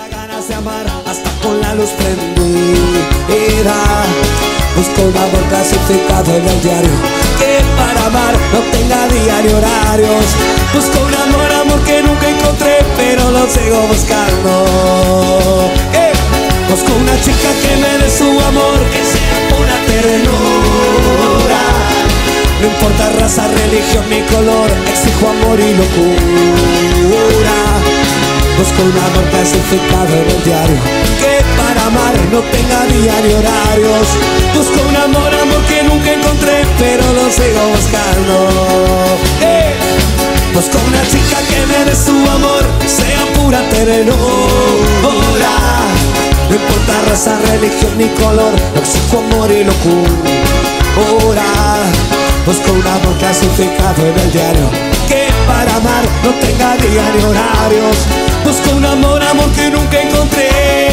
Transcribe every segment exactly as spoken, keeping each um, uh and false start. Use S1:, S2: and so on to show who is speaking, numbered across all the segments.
S1: ganas de amar hasta con la luz prendida. Busco un amor clasificado en el diario, que para amar no tenga día ni horarios. Busco un amor, amor que nunca encontré, pero lo sigo buscando. eh. Busco una chica que me dé su amor, que sea pura ternura. No importa raza, religión ni color, exijo amor y locura. Busco un amor clasificado en el diario, que para amar no tenga día ni horarios. Busco un amor, amor que nunca encontré, pero lo sigo buscando. ¡Eh! Busco una chica que me dé su amor, que sea pura ternura. No importa raza, religión ni color, exijo amor y locura. Busco un amor clasificado en el diario, que para amar no tenga día ni horarios. Busco un amor, amor que nunca encontré,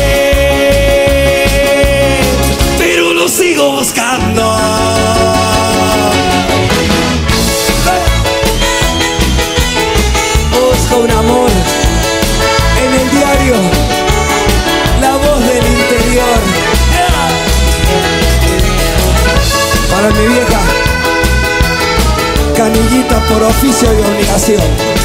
S1: pero lo sigo buscando. Busco un amor en el diario, la voz del interior. Para mi vieja, canillita por oficio y obligación.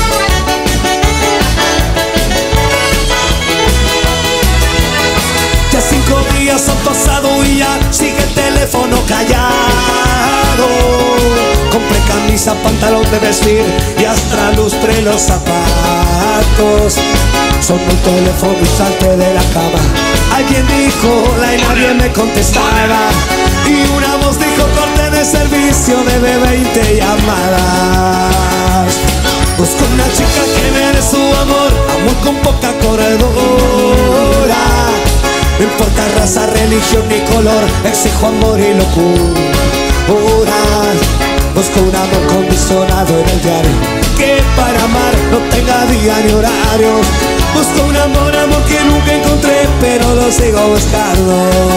S1: Ya cinco días han pasado y ya sigue el teléfono callado. Compré camisa, pantalón de vestir y hasta lustre los zapatos. Sonó el teléfono y salté de la cama. Alguien dijo hola y nadie me contestaba. Y una voz dijo corte de servicio, debe veinte llamadas. Busco una chica que me dé su amor, amor con poca corredora. No importa raza, religión ni color, exijo amor y locura. Busco un amor condicionado en el diario, que para amar no tenga día ni horarios. Busco un amor, amor que nunca encontré, pero lo sigo buscando.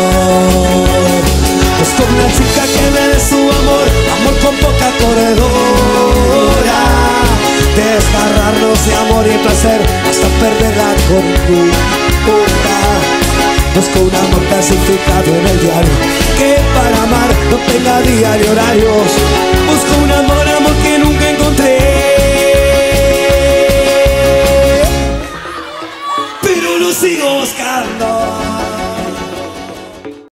S1: Busco una chica que me dé su amor, amor con poca corredora. Desgarrarnos de amor y placer hasta perder la cordura. Busco un amor clasificado en el diario, que para amar no tenga día ni horarios.